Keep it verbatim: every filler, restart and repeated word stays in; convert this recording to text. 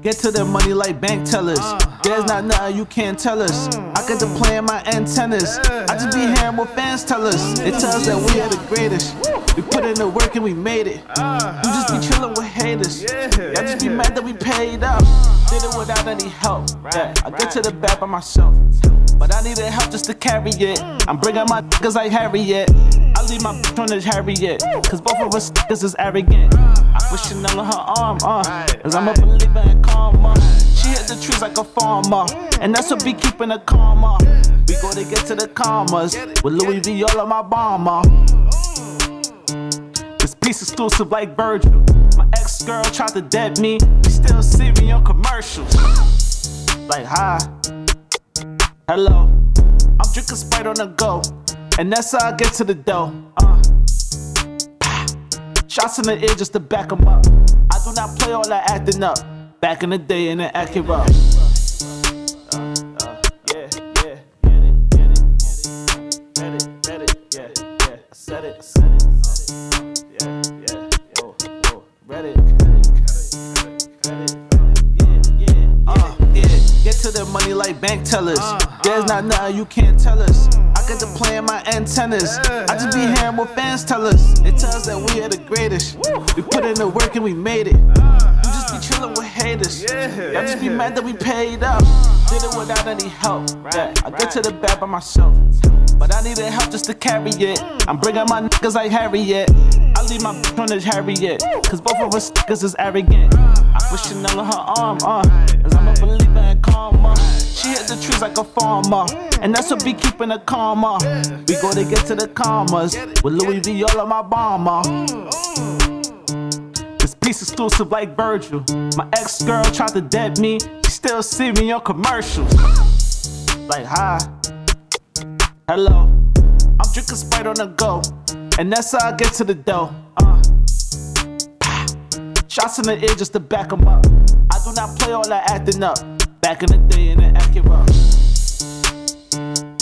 Get to the money like bank tellers. There's not nothing you can't tell us. I get to play in my antennas. I just be hearing what fans tell us. It tells us that we are the greatest. We put in the work and we made it. You just be chilling with haters. Y'all just be mad that we paid up. Did it without any help. Yeah, I get to the bag by myself, but I needed help just to carry it. I'm bringing my niggas like Harriet. I leave my bitch on the Harriet, cause both of us niggas is arrogant. I put Chanel on her arm, uh, cause I'm a believer in karma. She hit the trees like a farmer, and that's what be keeping her calmer. We go to get to the commas, with Louis V all on my bomber. This piece exclusive like Virgil. My ex-girl tried to dead me, she still see me on commercials. Like, hi, hello, I'm drinking Sprite on the go, and that's how I get to the dough. Uh. Shots in the ear just to back 'em up. I do not play all that acting up. Back in the day in the Acura. Uh, uh, yeah, yeah, get it, get it, get it, get it, yeah, yeah, I said it, I said it, uh, yeah, yeah, whoa, whoa, read it, read it, yeah, yeah, uh, yeah. Get to the money like bank tellers. There's not nothing you can't tell us. I get to play in my antennas. I just be hearing what fans tell us. It tells us that we are the greatest. We put in the work and we made it. You just be chilling with haters. Y'all just be mad that we paid up. Did it without any help. Yeah, I get to the bag by myself, but I needed help just to carry it. I'm bringing my niggas like Harriet. I leave my bitch on the Harriet, cause both of us niggas is arrogant. I put Chanel on her arm, uh, cause I'm a believer in karma. She hit the trees like a farmer, and that's what be keeping her calmer. We go to get to the commas, with Louis V all on my bomber. This piece exclusive like Virgil. My ex-girl tried to dead me, she still see me on commercials. Like, hi, hello, I'm drinking Sprite on the go, and that's how I get to the dough. Uh. Shots in the ear just to back 'em up. I do not play all that acting up. Back in the day in the Acura.